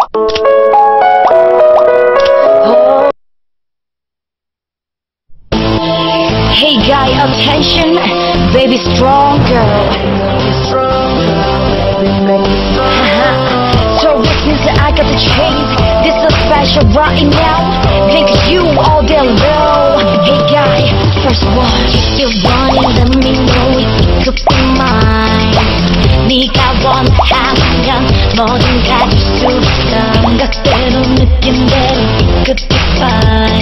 Hey guy, attention, baby strong girl. So since I got the chase, this is special right now. Thank you all day long. Hey guy, first one, if you want it, let me know it could be mine. 네가 원하면 뭐든 가질 수 있어. 감각대로 느낌대로 it could be fine.